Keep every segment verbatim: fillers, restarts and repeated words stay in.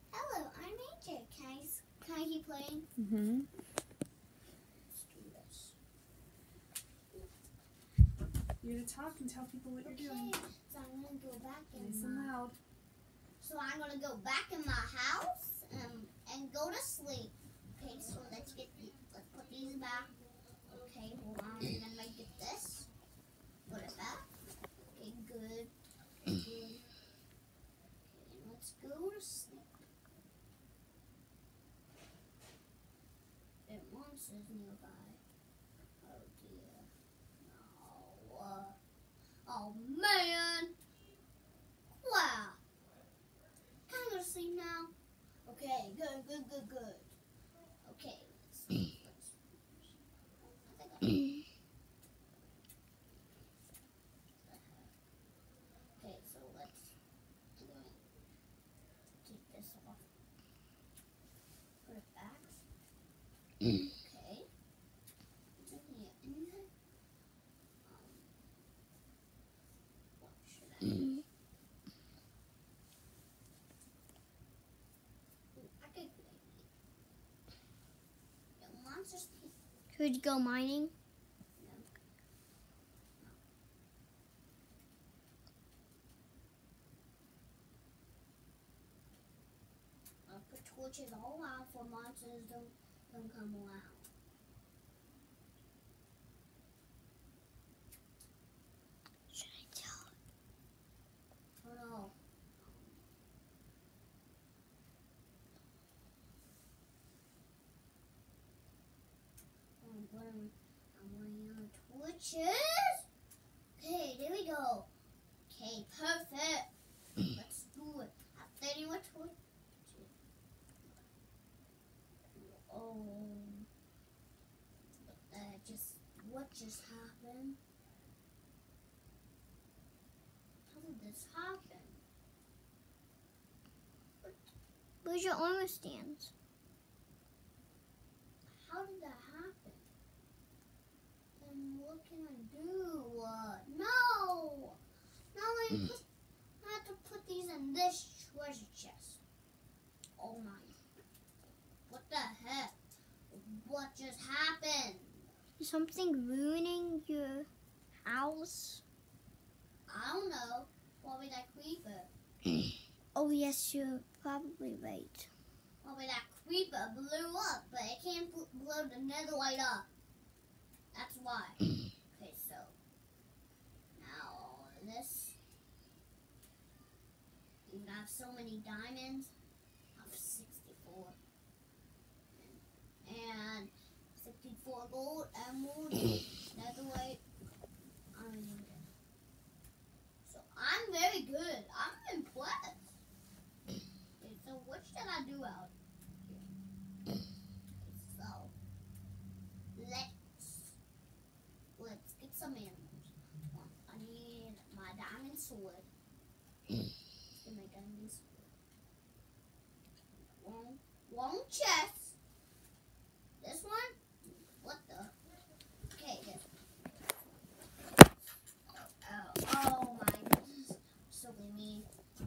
Hello, I'm A J. Can I, s- can I keep playing? Mm-hmm. Let's do this. You're to talk and tell people what Okay, you're doing. so I'm gonna go back in Nice and my. loud. So I'm gonna go back in my house um, and go to sleep. Okay, so let's get the, let's put these back. Okay, hold on. And then I get this. Put it back. Okay, good. Good. Okay, let's go to sleep. There are monsters nearby. Oh dear. No. Uh, oh man. Wow. Can I go to sleep now? Okay, good, good, good, good. Okay, let's let's I think I Okay, so let's I'm going to take this off. Put it back. Okay. What's in here? Anything? Um what should I do? Ooh, I could maybe. The monsters Could you go mining? I'll put torches all around for monsters don't don't come around. Should I tell? Oh no. I'm putting I'm running out of torches. Okay, there we go. Okay, perfect. Let's do it. I have thirty more torches. Oh, what that just what just happened? How did this happen? Where's your armor stands? How did that happen? And what can I do? Uh, no! Now I, put, I have to put these in this treasure chest. Oh my. What the heck? What just happened? Is something ruining your house? I don't know. Probably that creeper. Oh yes, you're probably right. Probably that creeper blew up, but it can't bl- blow the netherite up. That's why. Okay, so now all of this. You have so many diamonds. I have sixty-four. And sixty-four gold, emerald, netherite. I mean, so I'm very good. I'm impressed. Okay, so what should I do out here? Okay, so let's let's get some animals. I need my diamond sword. Let's get my diamond sword. Wrong, wrong chest. This one? What the? Okay, this one. Oh, oh my goodness. So mean.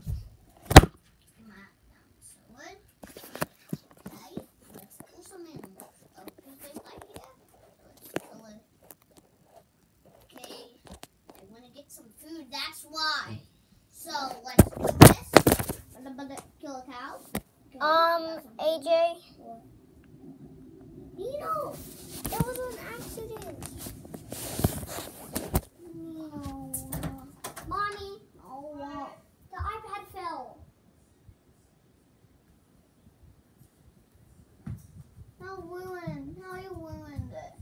My diamond sword. Okay, let's kill some animals. Oh, is there light here? Let's kill it. Okay, I want to get some food, that's why. So let's do this. I'm gonna kill a cow. Okay, Um, A J, Nino! that was an accident. No. Mommy! Oh, uh, the iPad fell. Now ruined. Now you ruined it.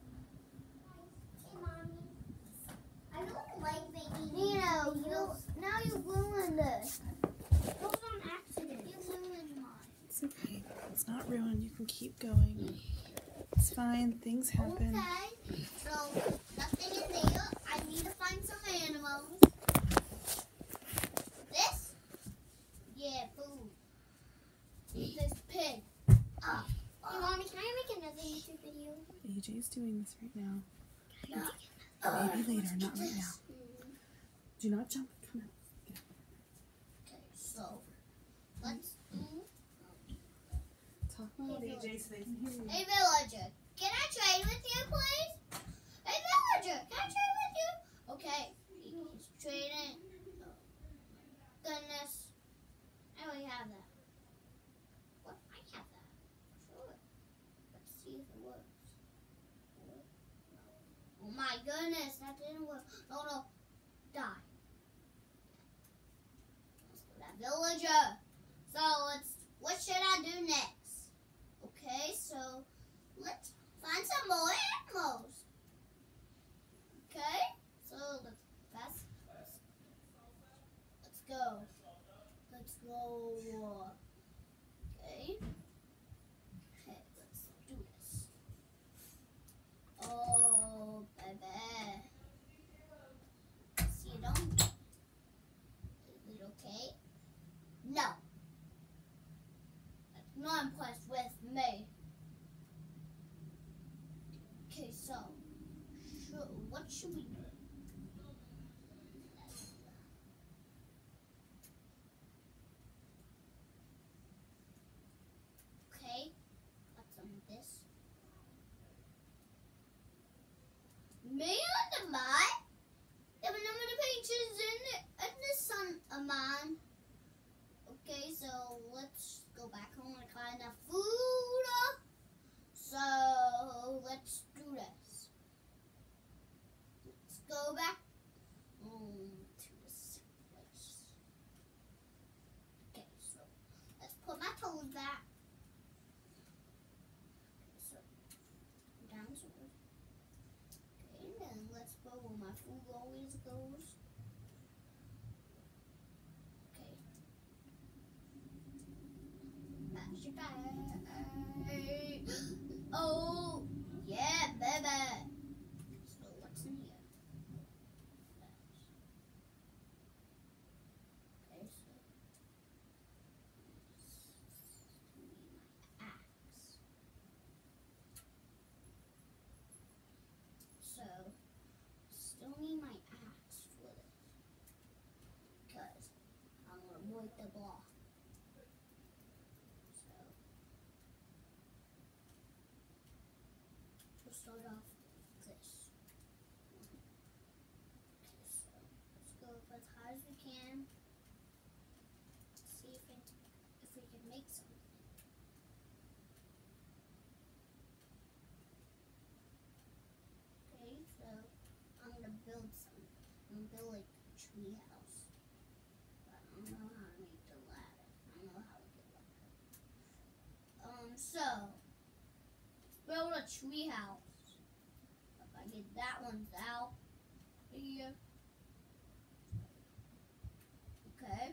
Hey, Mommy. I don't like baby Nino, you, now you ruined it. It was on accident. You ruined mine. It's okay. It's not ruined. You can keep going. It's fine. Things happen. Okay, so nothing in there. I need to find some animals. This? Yeah, food. This pig. Uh, Hey, Mommy, can I make another YouTube video? A J's doing this right now. no. Maybe later, not right now. Mhm. Do not jump. Come out. Okay, so let's do they can hear you. Hey, villager, can I trade with you, please? Hey, villager, can I trade with you? Okay, he's trading. Oh, goodness. I already have that. What? I have that. Sure. Let's see if it works. Oh my goodness, that didn't work. No, no. Die. Let's do that villager. So let's, what should I do next? Okay, so let's find some more animals. Okay, so let's fast. Let's go. Let's go. Okay. Okay, let's do this. Oh, baby. See, don't. Is it okay? No. That's not impressed with me. Okay, so, sure, what should we do? Okay, got some of this. Me on the map? There were none of the pages in, in the sun of mine. Okay, so let's go back home and find enough food. So let's do this. Let's go back home to the sick place. Okay, so let's put my toes back. Okay, so down to it. Okay, and then let's go where my food always goes. Okay. Bash it back. Oh, yeah, baby. So what's in here? Okay, so my axe. So still need my axe for this because I'm gonna break the block. So we'll start off with this. Okay, so let's go up as high as we can. See if it if we can make something. Okay, so I'm gonna build some. I'm gonna build like a tree house. But I don't know how to make the ladder. I don't know how to get ladder. Um, so let's build a tree house. If I get that one's out here. Okay.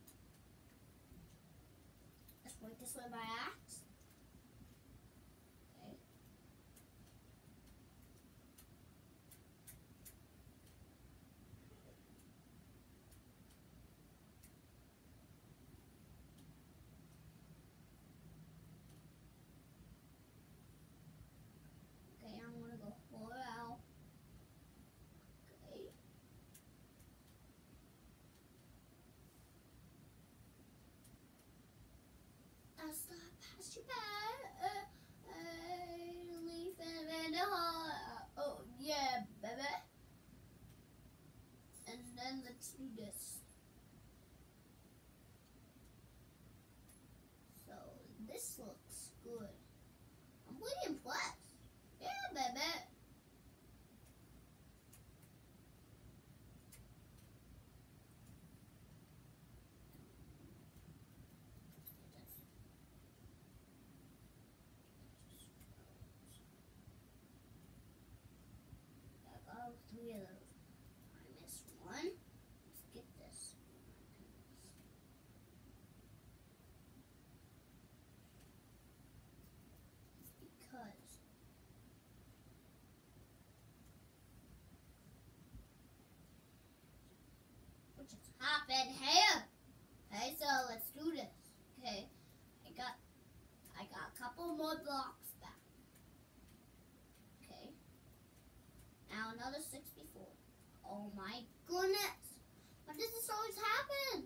Let's break this with my axe. Okay. Okay, I'm gonna go pour out. Okay. That's the pasture pad. Uh, uh, leaf and the heart. Oh yeah, baby. And then let's do this. So this looks good. I'm really impressed. Yeah, baby. I got all three of those. I missed one. Let's get this. It's because what just happened here? Okay, so let's do this. Okay, I got I got a couple more blocks back. Okay, now another sixty-four. Oh my goodness! Why does this always happen?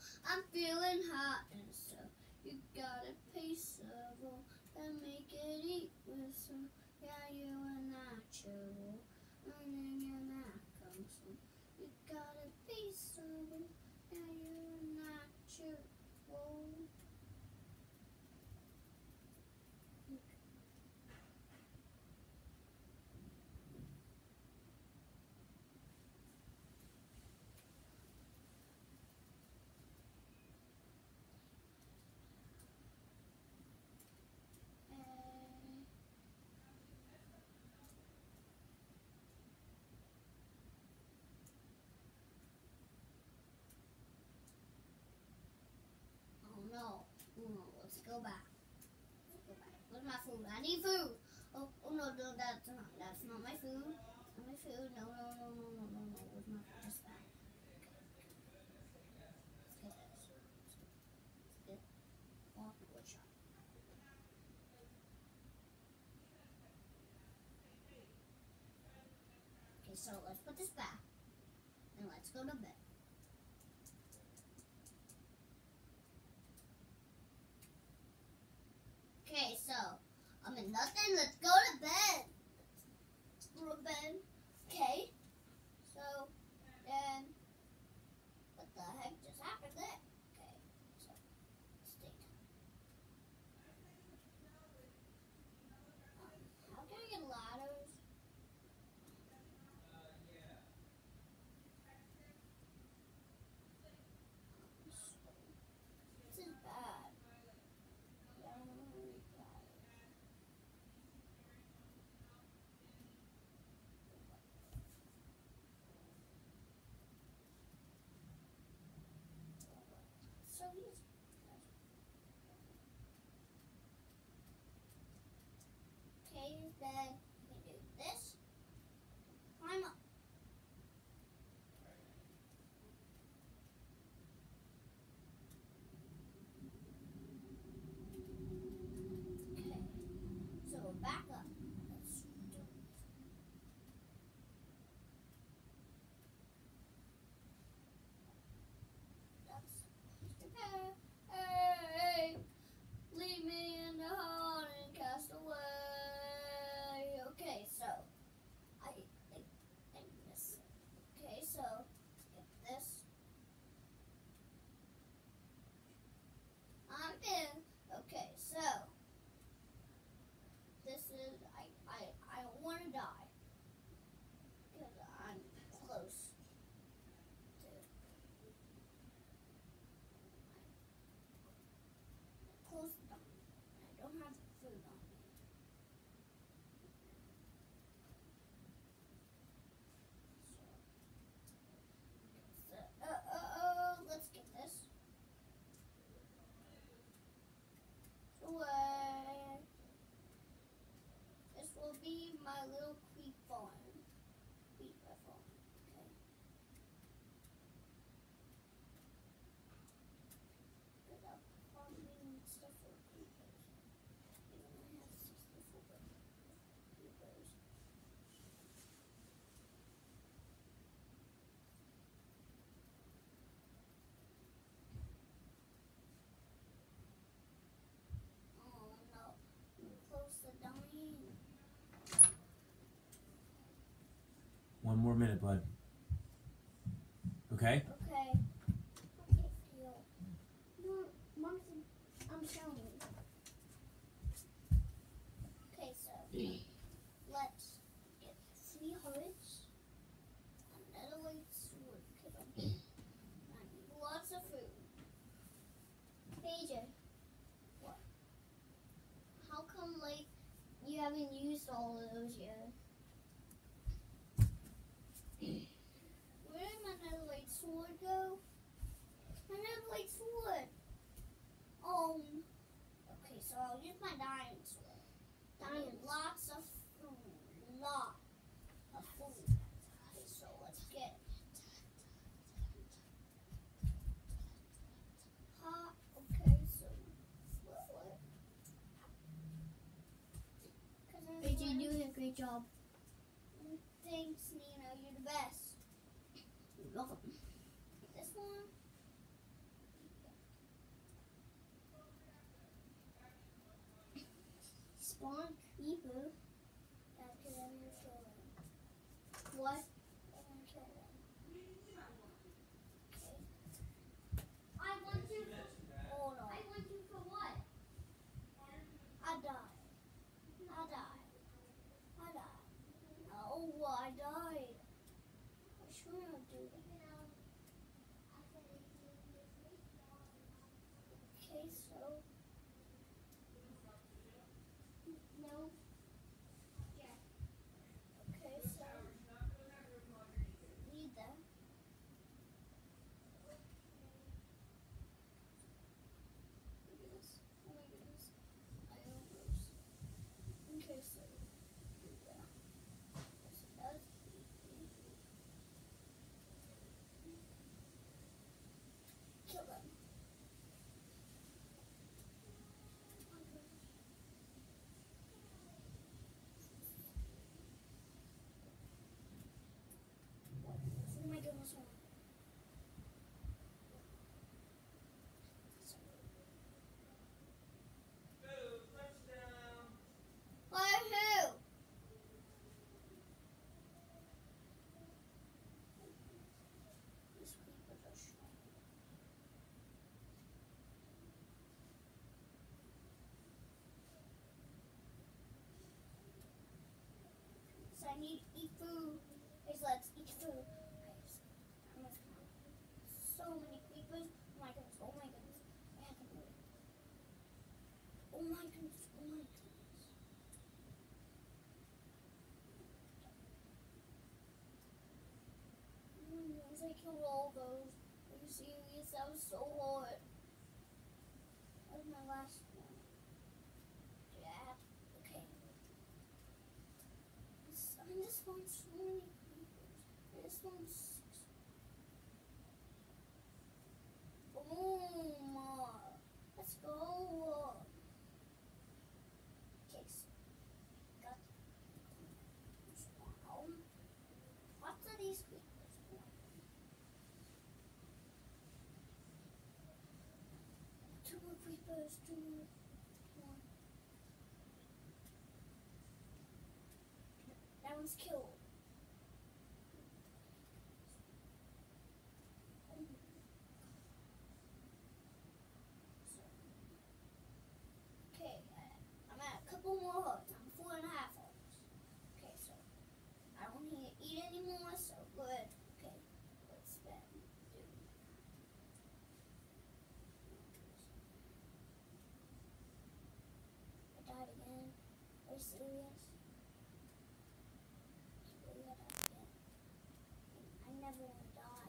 I'm feeling hot and so you gotta pay several and make it eat with some. Yeah, you are natural. And then your mouth comes from. You gotta pay several. Yeah, you are natural. No, no, let's go back. Let's go back. Where's my food? I need food. Oh, oh no, no, that's not, that's not my food. Not my food. No, no, no, no, no, no, no. Where's my food? Just back. Okay. Let's get this. Let's get walk wood shop. Okay, so let's put this back and let's go to bed. Okay, so I'm in nothing. Let's go to bed. Let's go to bed. Okay. So then, what the heck just happened there? Okay. So it's daytime. Um, how can I get ladders? This is bad. So easy. Okay, then we do this. Climb up. Okay, so we're back up. Let's do it. That's okay. Hey, leave me in the heart and cast away. Okay, so I think I miss it. Okay, so let's get this. I'm in. Okay, so this is I I I don't want to die because I'm close to close to dying. I don't have food on me. So, so uh, uh, uh, let's get this. Away. This will be my little creek farm. Creek farm. Okay. Because I'm farming stuff for creepers. Even though I have sixty-four creepers. Oh no, I'm close to dying. One more minute, bud. Okay? Okay. Okay, deal. Mom, Mom said I'm showing. Okay, so let's get three hearts, another white sword, because I need lots of food. Paige, what? How come, like, you haven't used all of those yet? Where did my another white sword go? My another white sword. Um. Okay, so I'll use my diamond sword. Diamond, lots of food, lot of food. Okay, so let's get. Hot. Okay, so what? What? Paige, you're doing a great job. Thanks, Nina. You're the best. You're welcome. This one. spawn creeper. That's because I'm gonna kill them. What? I'm gonna kill them. I want you for, Hold on. I want you for what? I died. I died. I died. No, I died. I shouldn't have do that. Okay, so No. okay, so need that. Look at this. Oh my goodness. I almost. Okay, so do that. So that's easy. Kill them. Oh my goodness. By who? These creepers are strong. So I need to eat food. Guys, let's eat food. Guys, I'm gonna count so many creepers. Oh my goodness, oh my goodness. I have to move. Oh my goodness, oh my goodness. Oh my goodness, I killed all those. Are you serious? That was so hard. That was my last one. Yeah, okay. This- I just found so many creepers. I just found six. Boom! Let's go. Okay, so got wow. Lots of these creepers. Two more creepers. Two more. One. That one's killed. Okay, uh, I'm at a couple more hearts. I'm four and a half hearts. Okay, so I don't need to eat anymore, so good. Okay, let's then do. I died again. Are you serious? Can't believe I died again. I never want to die.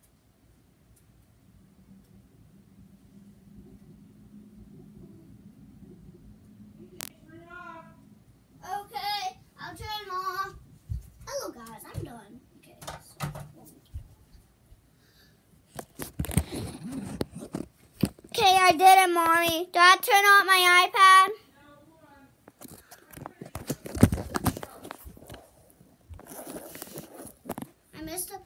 Okay, I'll turn off. Hello guys, I'm done. Okay, so okay, I did it, Mommy. Do I turn on my iPad? I messed up